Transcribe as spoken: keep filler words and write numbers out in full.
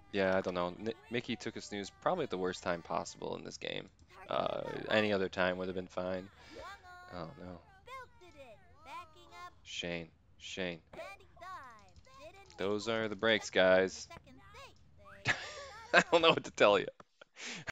Yeah, I don't know. N Mickey took a snooze probably at the worst time possible in this game. Uh, any other time would have been fine. Oh no. Shane. Shane. Those are the breaks, guys. I don't know what to tell you.